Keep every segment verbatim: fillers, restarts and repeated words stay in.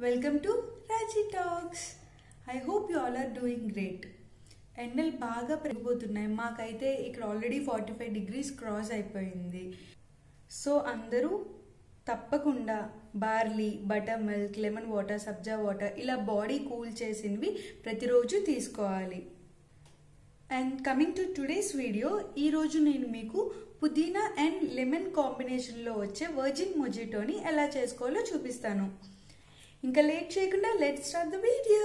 Welcome to Raji talks. I hope you all are doing great. ఎండలు బాగా పెరిగిపోతున్నాయి. మాకైతే ఇక్కడ already forty five degrees cross అయిపోయింది. సో అందరూ తప్పకుండా barley, butter milk, lemon water, సబ్జా వాటర్ ఇలా బాడీ కూల్ చేసినవి ప్రతిరోజు తీసుకోవాలి. And coming to today's video, ఈరోజు నేను మీకు పుదీనా అండ్ లెమన్ కాంబినేషన్లో వచ్చే వర్జిన్ మొజిటోని ఎలా చేసుకోవాలో చూపిస్తాను. ఇంకా లేట్ చేయకుండా let's start the video.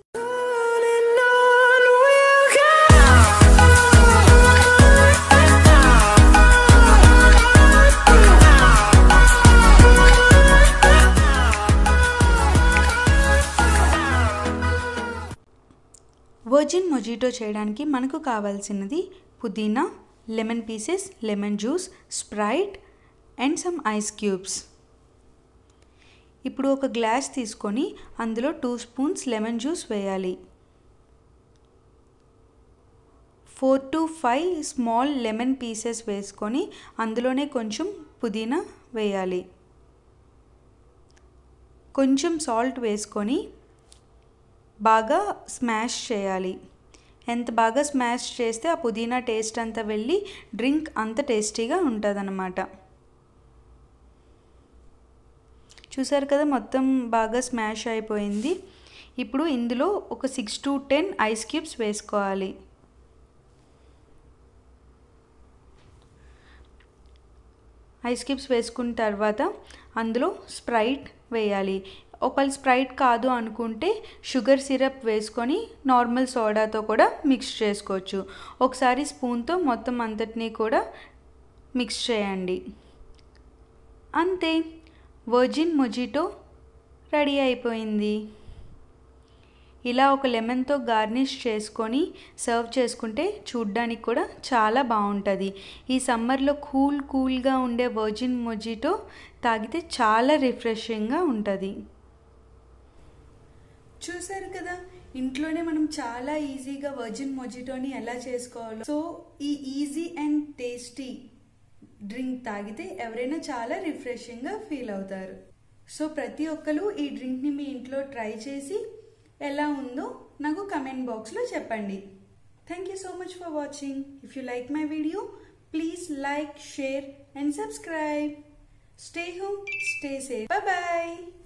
Virgin mojito చేయడానికి మనకు కావాల్సినది పుదీనా, lemon pieces, lemon juice, Sprite and some ice cubes. ఇప్పుడు ఒక గ్లాస్ తీసుకొని అందులో టూ స్పూన్స్ లెమన్ జ్యూస్ వేయాలి. Four to five small lemon pieces వేసుకొని అందులోనే కొంచెం పుదీనా వేయాలి. కొంచెం సాల్ట్ వేసుకొని బాగా స్మాష్ చేయాలి. ఎంత బాగా స్మాష్ చేస్తే ఆ పుదీనా టేస్ట్ అంతా వెళ్ళి డ్రింక్ అంత టేస్టీగా ఉంటుందన్నమాట. చూసారు కదా, మొత్తం బాగా స్మాష్ అయిపోయింది. ఇప్పుడు ఇందులో ఒక six to ten ice cubes వేసుకోవాలి. ఐస్ క్యూబ్స్ వేసుకున్న తర్వాత అందులో స్ప్రైట్ వేయాలి. ఒకవేళ స్ప్రైట్ కాదు అనుకుంటే షుగర్ సిరప్ వేసుకొని నార్మల్ సోడాతో కూడా మిక్స్ చేసుకోవచ్చు. ఒకసారి స్పూన్తో మొత్తం అంతటినీ కూడా మిక్స్ చేయండి. అంతే, వర్జిన్ మొజిటో రెడీ అయిపోయింది. ఇలా ఒక లెమన్తో గార్నిష్ చేసుకొని సర్వ్ చేసుకుంటే చూడ్డానికి కూడా చాలా బాగుంటుంది. ఈ సమ్మర్లో కూల్ కూల్గా ఉండే వర్జిన్ మొజిటో తాగితే చాలా రిఫ్రెషింగ్గా ఉంటుంది. చూసారు కదా, ఇంట్లోనే మనం చాలా ఈజీగా వర్జిన్ మొజిటోని ఎలా చేసుకోవాలో. సో ఈ ఈజీ అండ్ టేస్టీ డ్రింక్ తాగితే ఎవరైనా చాలా రిఫ్రెషింగ్గా ఫీల్ అవుతారు. సో ప్రతి ఒక్కరు ఈ డ్రింక్ని మీ ఇంట్లో ట్రై చేసి ఎలా ఉందో నాకు కమెంట్ బాక్స్లో చెప్పండి. Thank you so much for watching. If you like my video please like, share and subscribe. Stay home, stay safe. Bye bye.